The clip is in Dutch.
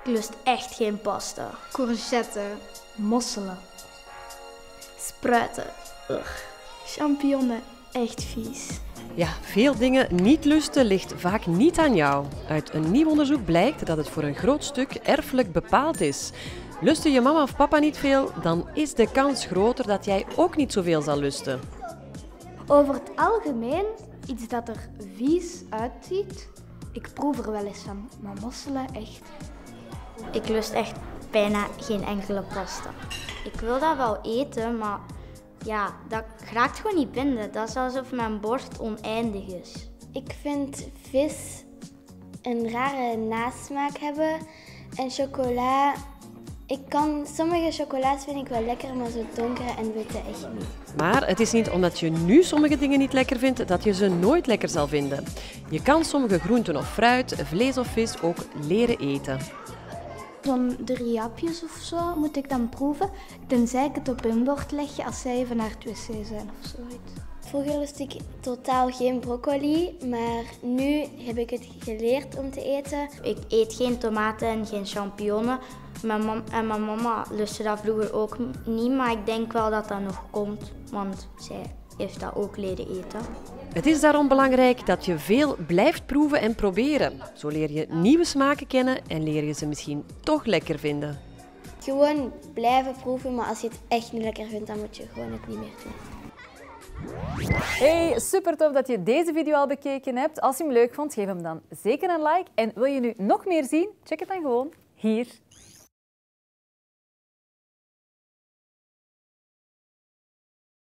lust echt geen pasta. Courgetten. Mosselen. Spruiten. Ugh. Champignonnen. Echt vies. Ja, veel dingen niet lusten ligt vaak niet aan jou. Uit een nieuw onderzoek blijkt dat het voor een groot stuk erfelijk bepaald is. Lustte je mama of papa niet veel, dan is de kans groter dat jij ook niet zoveel zal lusten. Over het algemeen, iets dat er vies uitziet. Ik proef er wel eens van, maar mosselen echt. Ik lust echt bijna geen enkele pasta. Ik wil dat wel eten, maar ja, dat raakt gewoon niet binnen. Dat is alsof mijn borst oneindig is. Ik vind vis een rare nasmaak hebben en chocola. Sommige chocola's vind ik wel lekker, maar zo donkere en witte echt niet. Maar het is niet omdat je nu sommige dingen niet lekker vindt, dat je ze nooit lekker zal vinden. Je kan sommige groenten of fruit, vlees of vis ook leren eten. Zo'n 3 hapjes of zo moet ik dan proeven, tenzij ik het op hun bord leg als zij even naar het wc zijn of zoiets. Vroeger lust ik totaal geen broccoli, maar nu heb ik het geleerd om te eten. Ik eet geen tomaten en geen champignonnen. Mijn mama lustte dat vroeger ook niet, maar ik denk wel dat dat nog komt, want zij heeft dat ook leren eten. Het is daarom belangrijk dat je veel blijft proeven en proberen. Zo leer je nieuwe smaken kennen en leer je ze misschien toch lekker vinden. Gewoon blijven proeven, maar als je het echt niet lekker vindt, dan moet je gewoon het niet meer doen. Hey, super tof dat je deze video al bekeken hebt. Als je hem leuk vond, geef hem dan zeker een like. En wil je nu nog meer zien? Check het dan gewoon hier.